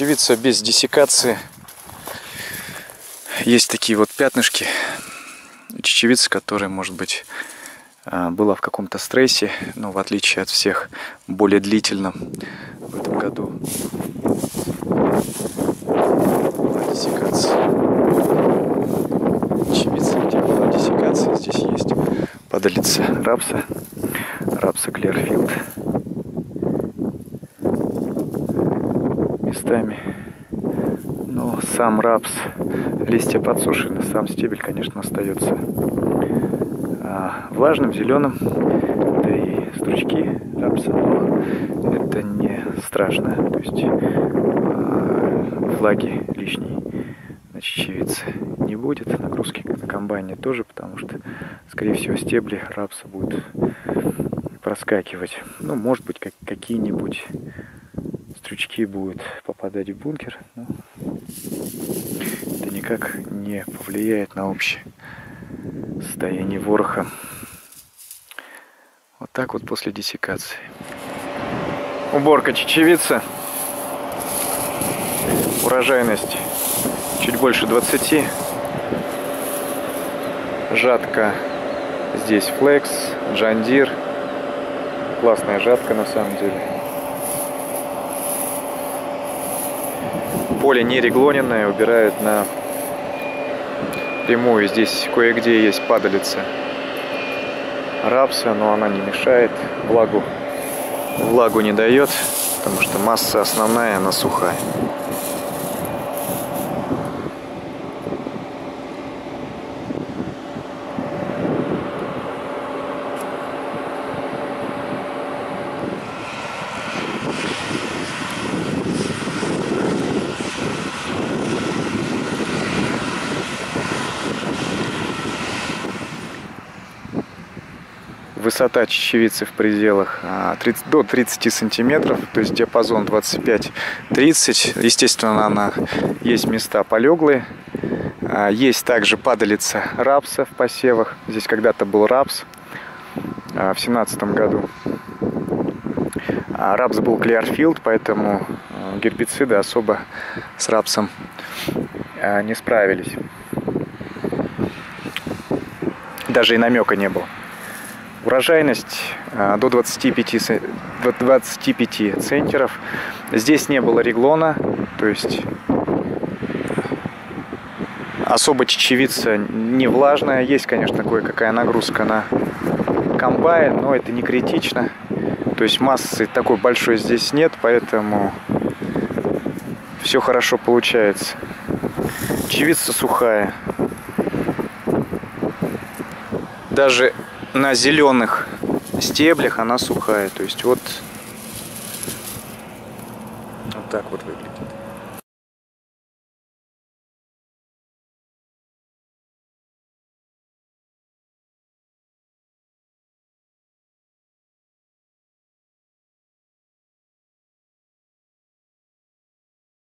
чечевица без диссекации. Есть такие вот пятнышки. Чечевица, которая, может быть, была в каком-то стрессе, но в отличие от всех более длительном в этом году была диссекация. Чечевица, где была диссекация, здесь есть падалица рапса Клэрфилд. Местами. Но сам рапс, листья подсушены, сам стебель, конечно, остается влажным, зеленым, да и стручки рапса, но это не страшно, то есть влаги лишней на чечевице не будет, нагрузки на комбайне тоже, потому что, скорее всего, стебли рапса будут проскакивать. Ну, может быть, какие-нибудь стручки будут попадать в бункер, но это никак не повлияет на общее состояние вороха. Вот так вот после диссекации. Уборка чечевицы. Урожайность чуть больше 20. Жатка здесь Flex, John Deere. Классная жатка на самом деле. Поле не реглоненное, убирают на прямую. Здесь кое-где есть падалица рапса, но она не мешает, влагу не дает, потому что масса основная, она сухая. Высота чечевицы в пределах до 30 сантиметров, то есть диапазон 25-30. Естественно, она есть места полеглые. Есть также падалица рапса в посевах. Здесь когда-то был рапс в 2017 году. Рапс был Клэрфилд, поэтому гербициды особо с рапсом не справились. Даже и намека не было. Урожайность до 25 центнеров. Здесь не было реглона, то есть особо чечевица не влажная. Есть, конечно, кое-какая нагрузка на комбайн, но это не критично. То есть массы такой большой здесь нет, поэтому все хорошо получается. Чечевица сухая. Даже на зеленых стеблях она сухая. То есть вот так вот выглядит.